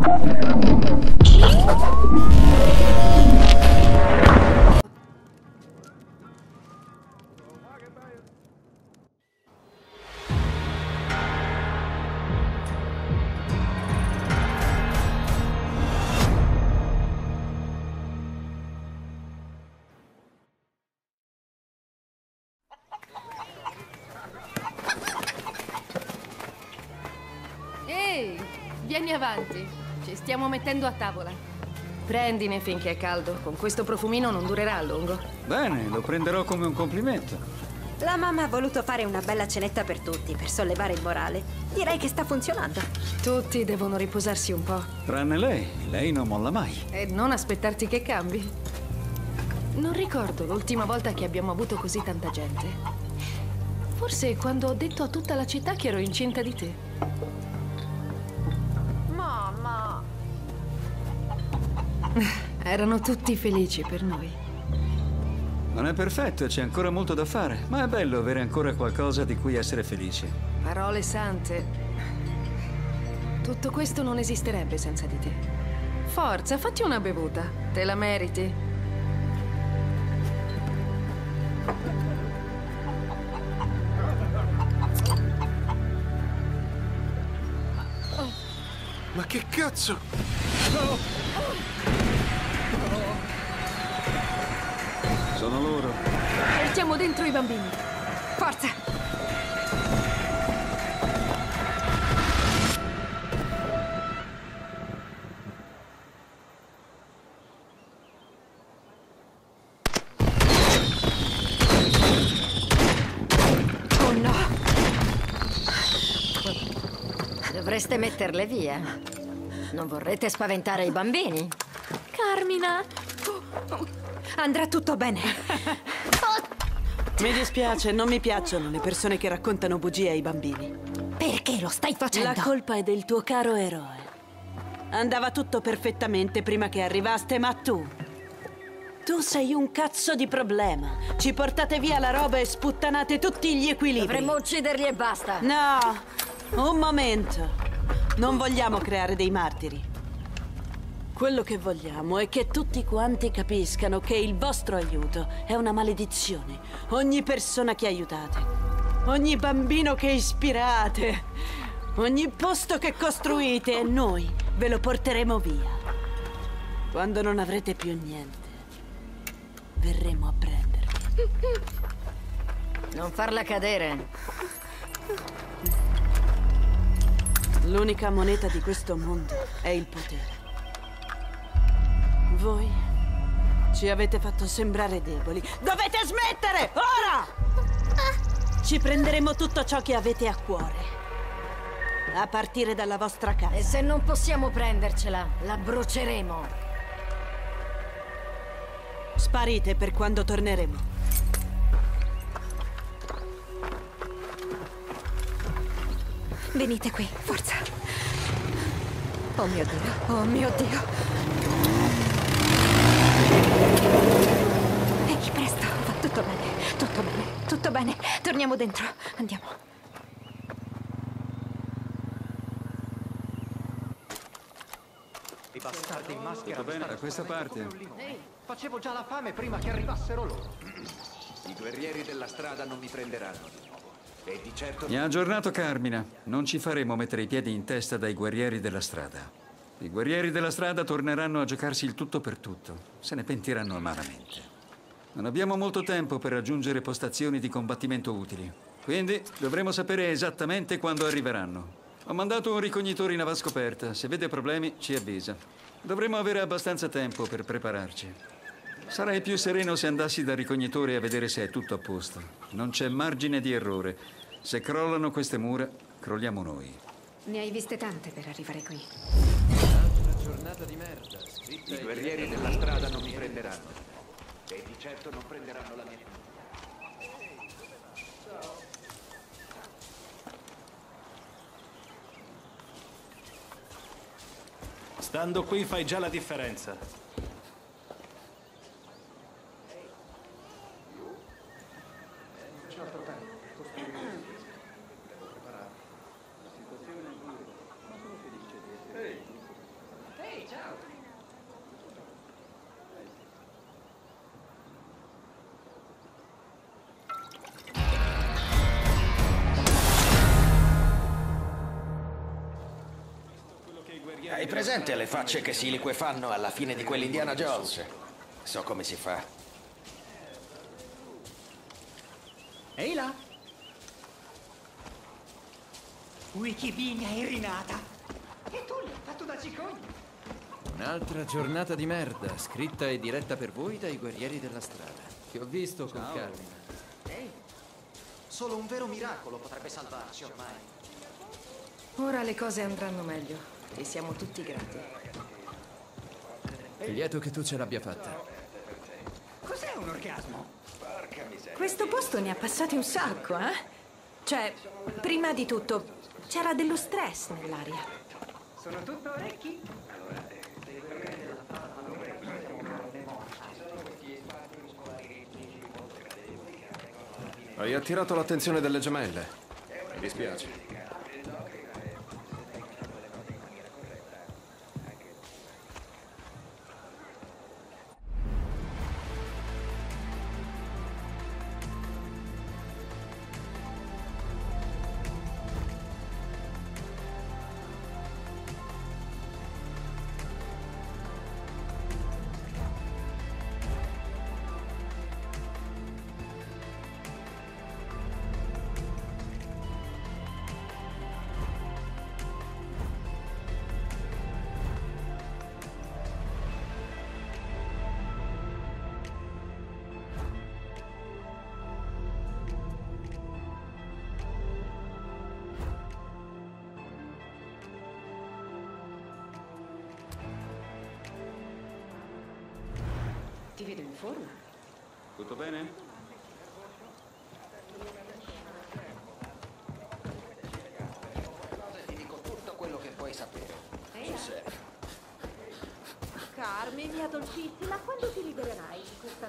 Ehi, vieni avanti. Ci stiamo mettendo a tavola. Prendine finché è caldo. Con questo profumino non durerà a lungo. Bene, lo prenderò come un complimento. La mamma ha voluto fare una bella cenetta per tutti, per sollevare il morale. Direi che sta funzionando. Tutti devono riposarsi un po'. Tranne lei. Lei non molla mai. E non aspettarti che cambi. Non ricordo l'ultima volta che abbiamo avuto così tanta gente. Forse quando ho detto a tutta la città che ero incinta di te. Mamma! Erano tutti felici per noi. Non è perfetto e c'è ancora molto da fare, ma è bello avere ancora qualcosa di cui essere felici. Parole sante. Tutto questo non esisterebbe senza di te. Forza, fatti una bevuta. Te la meriti. Ma che cazzo? Sono loro. Mettiamo dentro i bambini. Forza! Oh no! Dovreste metterle via. Non vorrete spaventare i bambini? Carmina! Andrà tutto bene. Mi dispiace, non mi piacciono le persone che raccontano bugie ai bambini. Perché lo stai facendo? La colpa è del tuo caro eroe. Andava tutto perfettamente prima che arrivaste, ma tu sei un cazzo di problema. Ci portate via la roba e sputtanate tutti gli equilibri. Dovremmo ucciderli e basta. No, un momento. Non vogliamo creare dei martiri. Quello che vogliamo è che tutti quanti capiscano che il vostro aiuto è una maledizione. Ogni persona che aiutate, ogni bambino che ispirate, ogni posto che costruite, noi ve lo porteremo via. Quando non avrete più niente, verremo a prendervi. Non farla cadere. L'unica moneta di questo mondo è il potere. Voi ci avete fatto sembrare deboli. Dovete smettere! Ora! Ci prenderemo tutto ciò che avete a cuore. A partire dalla vostra casa. E se non possiamo prendercela, la bruceremo. Sparite per quando torneremo. Venite qui, forza. Oh mio Dio, oh mio Dio. Ehi, presto, va tutto bene, tutto bene, tutto bene. Torniamo dentro, andiamo. I bastardi in maschera. Tutto bene da questa parte? Facevo già la fame prima che arrivassero loro. I guerrieri della strada non mi prenderanno. E di certo... Mi ha aggiornato Carmina. Non ci faremo mettere i piedi in testa dai guerrieri della strada. I guerrieri della strada torneranno a giocarsi il tutto per tutto. Se ne pentiranno amaramente. Non abbiamo molto tempo per raggiungere postazioni di combattimento utili. Quindi dovremo sapere esattamente quando arriveranno. Ho mandato un ricognitore in avascoperta. Se vede problemi, ci avvisa. Dovremo avere abbastanza tempo per prepararci. Sarei più sereno se andassi dal ricognitore a vedere se è tutto a posto. Non c'è margine di errore. Se crollano queste mura, crolliamo noi. Ne hai viste tante per arrivare qui. Una giornata di merda. I guerrieri della strada non mi prenderanno. E di certo non prenderanno la mia... Stando qui fai già la differenza. Hai presente le facce che Silique fanno alla fine di quell'Indiana Jones? So come si fa. Ehi là! Wikipedia è rinata! E tu l'hai fatto da cicogna! Un'altra giornata di merda, scritta e diretta per voi dai guerrieri della strada. Ti ho visto con Carmine. Ehi! Solo un vero miracolo potrebbe salvarci ormai. Ora le cose andranno meglio. E siamo tutti grati. Lieto che tu ce l'abbia fatta. Cos'è un orgasmo? Questo posto ne ha passati un sacco, eh? Cioè, prima di tutto, c'era dello stress nell'aria. Sono tutto orecchi? Hai attirato l'attenzione delle gemelle. Mi dispiace. Ti vedo in forma. Tutto bene? Ti dico tutto quello che puoi sapere. Sul serio. Carmi, mia dolcissima, quando ti libererai di questa...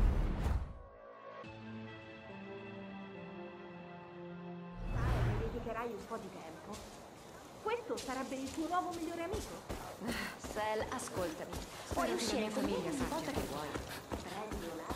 mi dedicherai un po' di tempo. Questo sarebbe il tuo nuovo migliore amico. Sel, ascoltami. Puoi uscire con me ogni volta che vuoi. Prendilo là.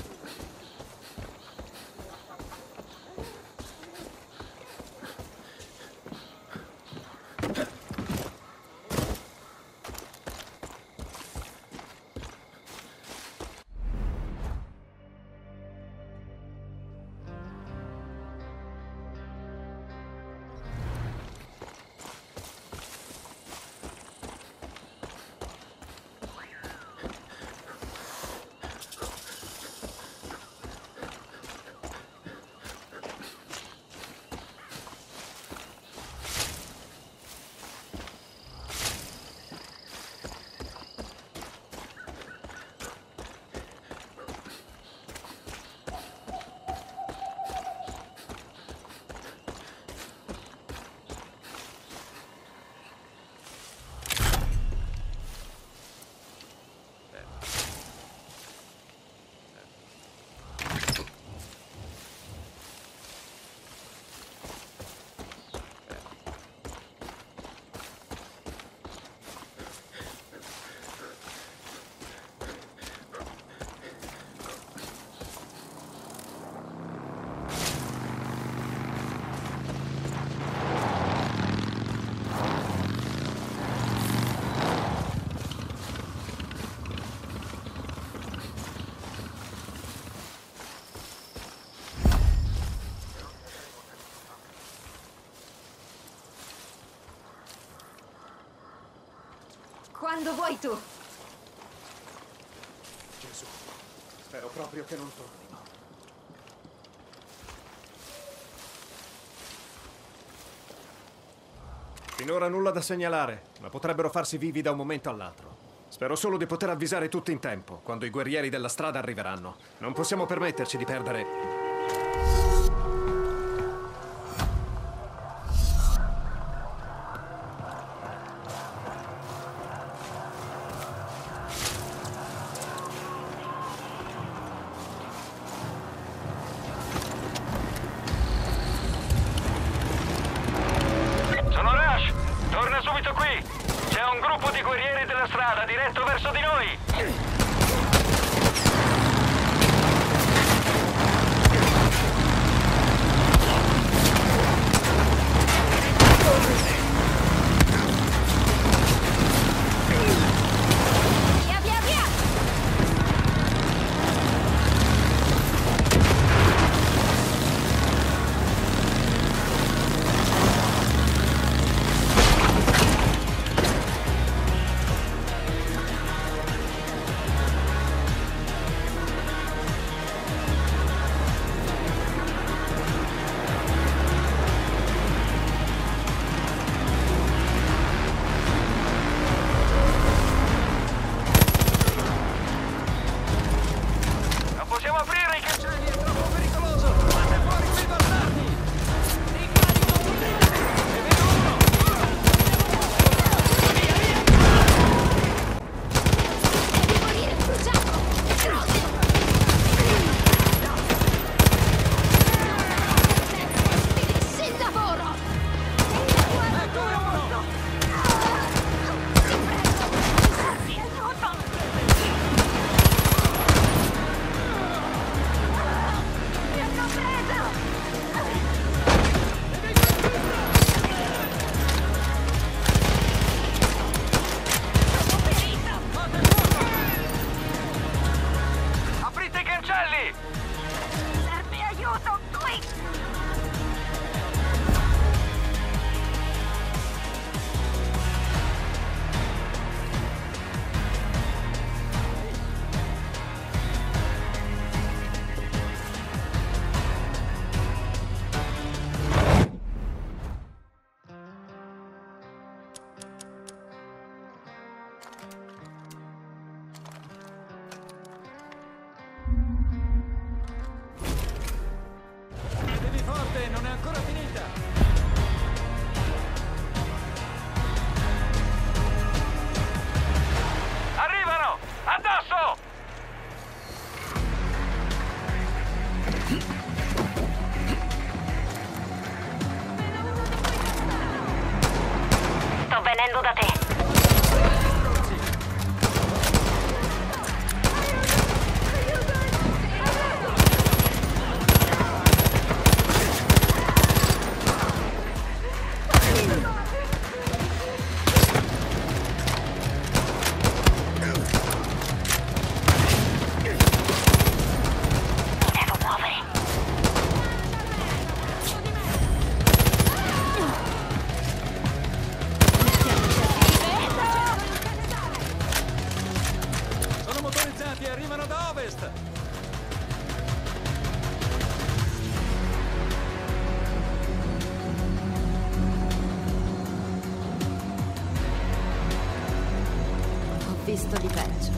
Quando vuoi tu. Gesù, spero proprio che non tornino. Finora nulla da segnalare, ma potrebbero farsi vivi da un momento all'altro. Spero solo di poter avvisare tutti in tempo, quando i guerrieri della strada arriveranno. Non possiamo permetterci di perdere... C'è un gruppo di guerrieri della strada diretto verso di noi! Non è ancora finita! Arrivano! Addosso! Sto venendo da te. Arrivano da ovest! Ho visto di peggio.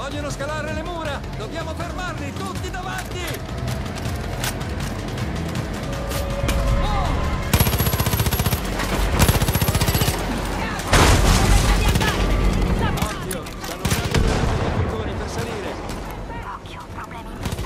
Vogliono scalare le mura! Dobbiamo fermarli, tutti davanti! Occhio! Stanno usando i balconi per salire! Occhio, problemi in vista.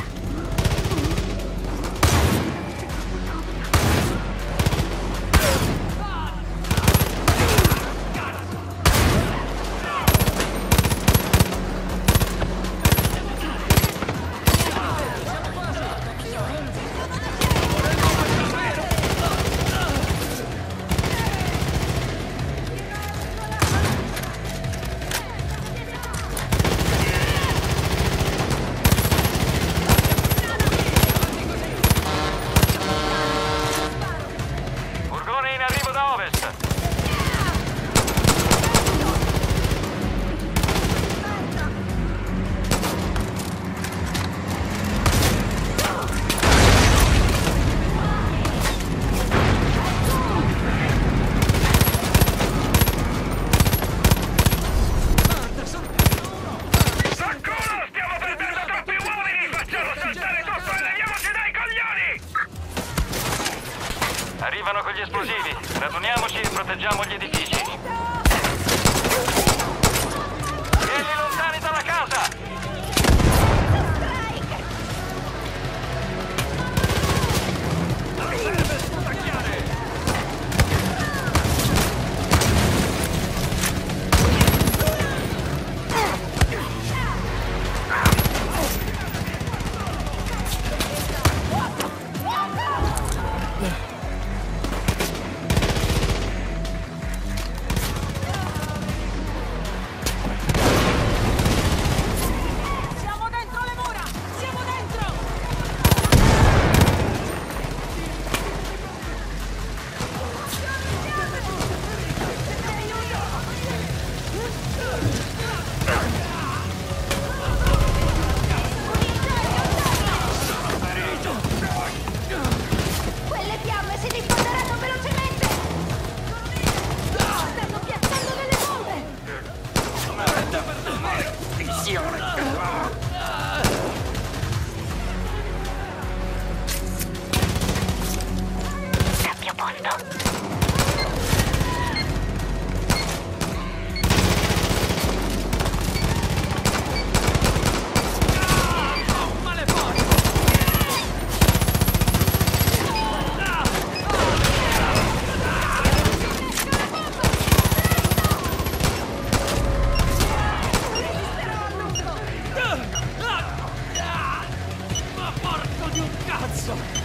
Furgone in arrivo da ovest! Stiamo perdendo troppi uomini! Facciamo saltare tutto e leviamoci dai coglioni! Arrivano con gli esplosivi. Raduniamoci e proteggiamo gli edifici. Tieni lontani dalla casa! Serve sputacchiare! Siamo dentro le mura! Siamo dentro! Quelle fiamme si diffonderanno velocemente! Stanno piazzando delle bombe! Cambio posto! Ma porco di un cazzo!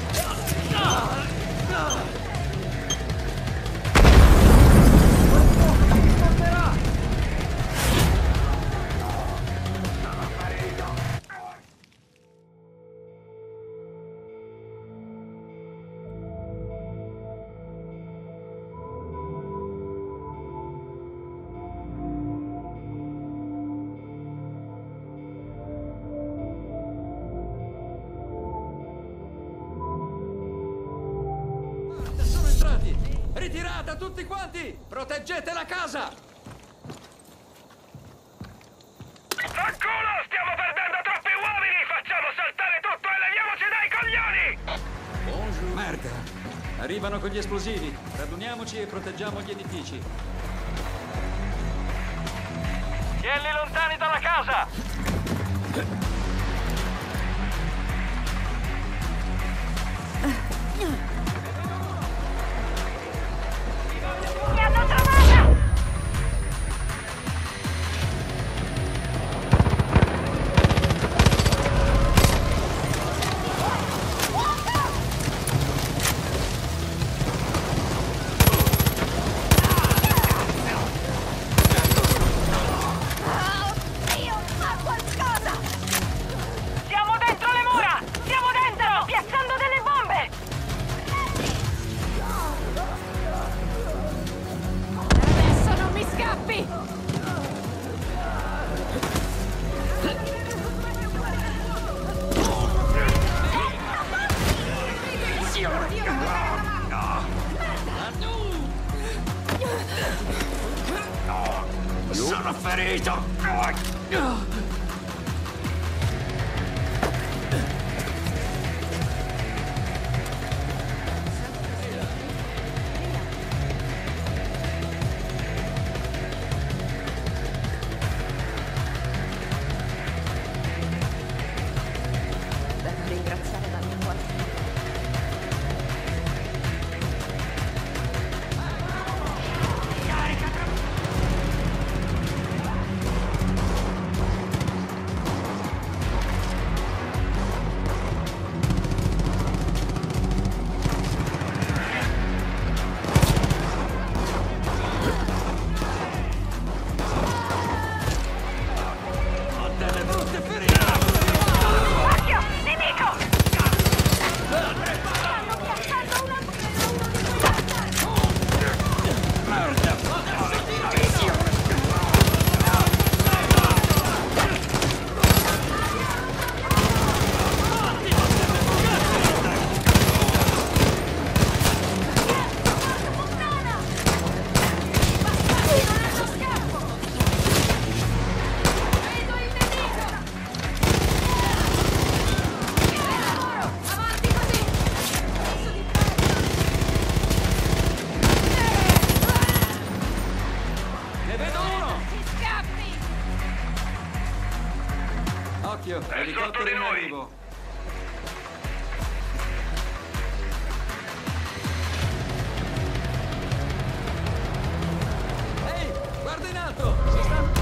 Sono entrati! Ritirata tutti quanti! Proteggete la casa! Fanculo! Stiamo perdendo troppi uomini! Facciamo saltare tutto e leviamoci dai coglioni! Merda! Arrivano con gli esplosivi. Raduniamoci e proteggiamo gli edifici. Tienli lontani dalla casa! Mi hanno trovata! Oddio, fa qualcosa! Siamo dentro le mura! Siamo dentro! Piazzando delle bombe! Adesso non mi scappi! Sono ferito! Occhio, elicottero in arrivo. Ehi, guarda in alto! Si sta...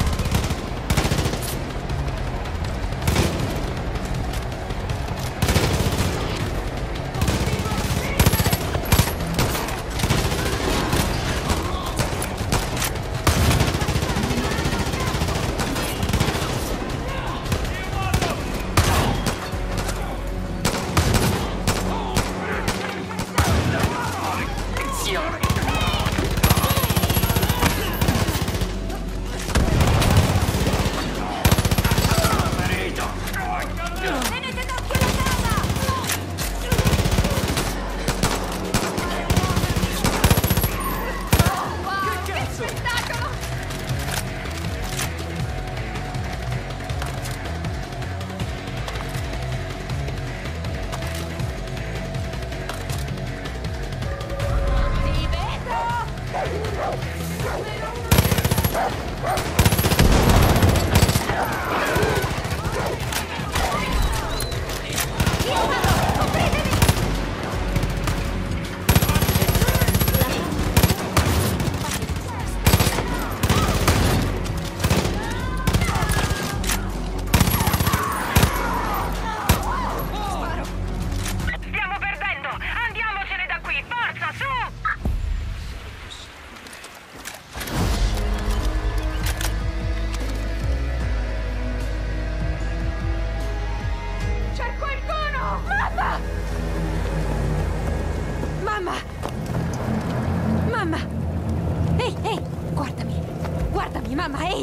Mamma, ehi!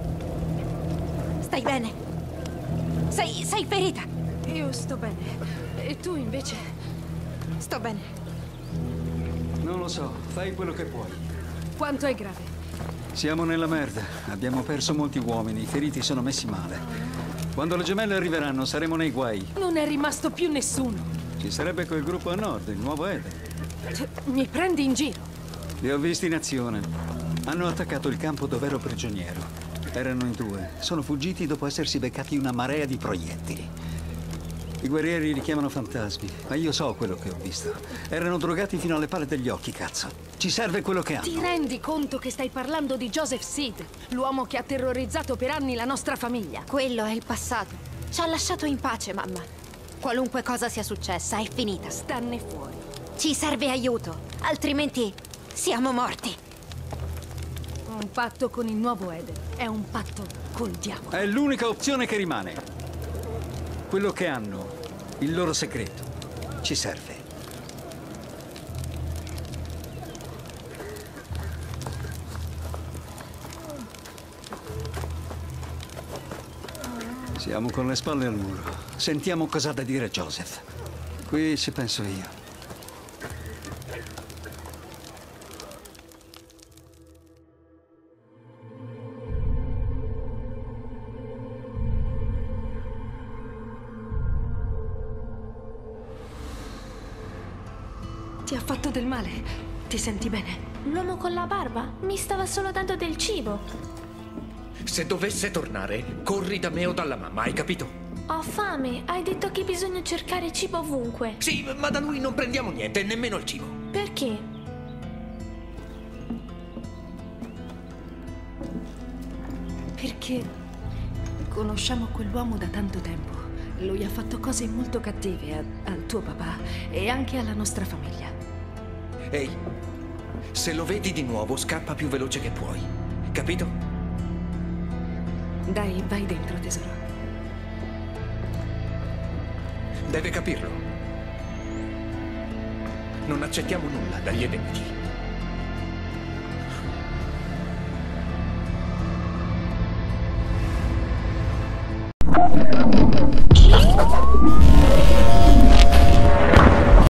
Stai bene? Sei ferita? Io sto bene. E tu invece? Sto bene. Non lo so, fai quello che puoi. Quanto è grave? Siamo nella merda. Abbiamo perso molti uomini, i feriti sono messi male. Quando le gemelle arriveranno saremo nei guai. Non è rimasto più nessuno. Ci sarebbe quel gruppo a nord, il nuovo Eden. Mi prendi in giro? Li ho visti in azione. Hanno attaccato il campo dove ero prigioniero. Erano in due. Sono fuggiti dopo essersi beccati una marea di proiettili. I guerrieri li chiamano fantasmi, ma io so quello che ho visto. Erano drogati fino alle palle degli occhi, cazzo. Ci serve quello che hanno. Ti rendi conto che stai parlando di Joseph Seed, l'uomo che ha terrorizzato per anni la nostra famiglia? Quello è il passato. Ci ha lasciato in pace, mamma. Qualunque cosa sia successa, è finita. Stanne fuori. Ci serve aiuto, altrimenti siamo morti. Un patto con il nuovo Eden è un patto col diavolo. È l'unica opzione che rimane. Quello che hanno, il loro segreto, ci serve. Siamo con le spalle al muro. Sentiamo cosa ha da dire Joseph. Qui ci penso io. Ti ha fatto del male? Ti senti bene? L'uomo con la barba mi stava solo dando del cibo. Se dovesse tornare, corri da me o dalla mamma, hai capito? Ho fame. Hai detto che bisogna cercare cibo ovunque. Sì, ma da lui non prendiamo niente, nemmeno il cibo. Perché? Perché conosciamo quell'uomo da tanto tempo. Lui ha fatto cose molto cattive al tuo papà e anche alla nostra famiglia. Ehi, se lo vedi di nuovo, scappa più veloce che puoi. Capito? Dai, vai dentro, tesoro. Deve capirlo. Non accettiamo nulla dagli Edeniti.